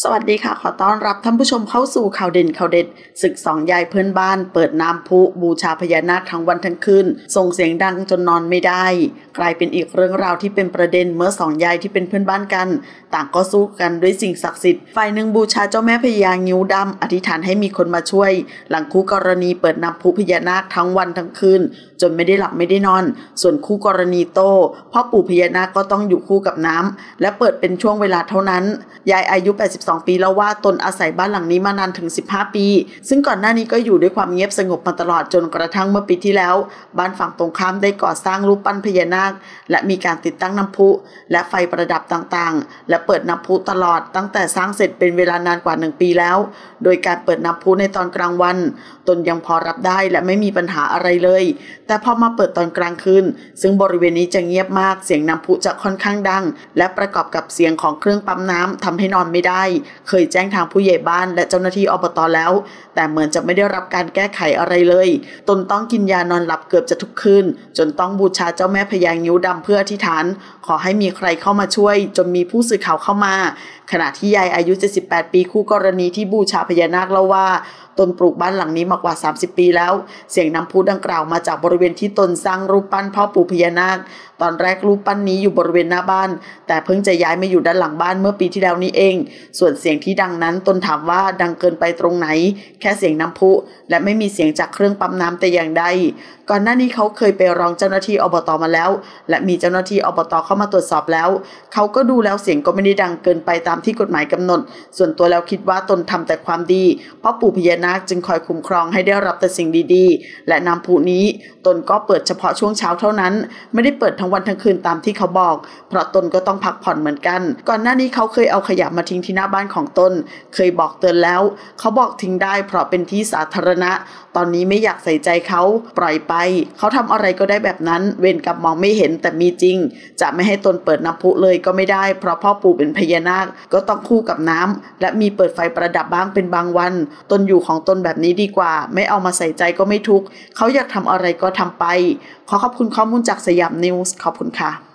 สวัสดีค่ะขอต้อนรับท่านผู้ชมเข้าสู่ข่าวเด่นข่าวเด็ดศึกสองยายเพื่อนบ้านเปิดน้ำพุบูชาพญานาคทั้งวันทั้งคืนส่งเสียงดังจนนอนไม่ได้กลายเป็นอีกเรื่องราวที่เป็นประเด็นเมื่อสองยายที่เป็นเพื่อนบ้านกันต่างก็สู้กันด้วยสิ่งศักดิ์สิทธิ์ฝ่ายหนึ่งบูชาเจ้าแม่พญางิ้วดำอธิษฐานให้มีคนมาช่วยหลังคู่กรณีเปิดน้ำพุพญานาคทั้งวันทั้งคืนจนไม่ได้หลับไม่ได้นอนส่วนคู่กรณีโต้พ่อปู่พญานาคก็ต้องอยู่คู่กับน้ำและเปิดเป็นช่วงเวลาเท่านั้นยายอายุ82ปีแล้วว่าตนอาศัยบ้านหลังนี้มานานถึง15ปีซึ่งก่อนหน้านี้ก็อยู่ด้วยความเงียบสงบมาตลอดจนกระทั่งเมื่อปีที่แล้วบ้านฝั่งตรงข้ามได้ก่อสร้างรูปปั้นพญานาคและมีการติดตั้งน้ำพุและไฟประดับต่างๆและเปิดน้ำพุตลอดตั้งแต่สร้างเสร็จเป็นเวลานานกว่า1 ปีแล้วโดยการเปิดน้ำพุในตอนกลางวันตนยังพอรับได้และไม่มีปัญหาอะไรเลยแต่พอมาเปิดตอนกลางคืนซึ่งบริเวณนี้จะเงียบมากเสียงน้ำพุจะค่อนข้างดังและประกอบกับเสียงของเครื่องปั๊มน้ำทำให้นอนไม่ได้เคยแจ้งทางผู้ใหญ่บ้านและเจ้าหน้าที่อบต.แล้วแต่เหมือนจะไม่ได้รับการแก้ไขอะไรเลยตนต้องกินยานอนหลับเกือบจะทุกคืนจนต้องบูชาเจ้าแม่พญางิ้วดำเพื่ออธิษฐานขอให้มีใครเข้ามาช่วยจนมีผู้สื่อข่าวเข้ามาขณะที่ยายอายุ78ปีคู่กรณีที่บูชาพญานาคเล่าว่าตนปลูกบ้านหลังนี้มากว่า30 ปีแล้วเสียงน้ำพุดังกล่าวมาจากบริเวณที่ตนสร้างรูปปั้นพ่อปู่พญานาคตอนแรกรูปปั้นนี้อยู่บริเวณหน้าบ้านแต่เพิ่งจะย้ายมาอยู่ด้านหลังบ้านเมื่อปีที่แล้วนี้เองส่วนเสียงที่ดังนั้นตนถามว่าดังเกินไปตรงไหนแค่เสียงน้ำพุและไม่มีเสียงจากเครื่องปั๊มน้ำแต่อย่างใดก่อนหน้านี้เขาเคยไปร้องเจ้าหน้าที่อบต.มาแล้วและมีเจ้าหน้าที่อบต.เข้ามาตรวจสอบแล้วเขาก็ดูแล้วเสียงก็ไม่ได้ดังเกินไปตามที่กฎหมายกำหนดส่วนตัวแล้วคิดว่าตนทำแต่ความดีเพราะปู่พญานาคจึงคอยคุ้มครองให้ได้รับแต่สิ่งดีๆและน้ำพุนี้ตนก็เปิดเฉพาะช่วงเช้าเท่านั้นไม่ได้เปิดทั้งวันทั้งคืนตามที่เขาบอกเพราะตนก็ต้องพักผ่อนเหมือนกันก่อนหน้านี้เขาเคยเอาขยะมาทิ้งที่หน้าบ้านของตนเคยบอกเตือนแล้วเขาบอกทิ้งได้เพราะเป็นที่สาธารณะตอนนี้ไม่อยากใส่ใจเขาปล่อยไปเขาทำอะไรก็ได้แบบนั้นเวรกรรมมองไม่เห็นแต่มีจริงจะไม่ให้ตนเปิดน้ำพุเลยก็ไม่ได้เพราะพ่อปู่เป็นพญานาคก็ต้องคู่กับน้ำและมีเปิดไฟประดับบ้างเป็นบางวันตนอยู่ของตนแบบนี้ดีกว่าไม่เอามาใส่ใจก็ไม่ทุกข์เขาอยากทำอะไรก็ทำไปขอขอบคุณข้อมูลจากสยามนิวส์ขอบคุณค่ะ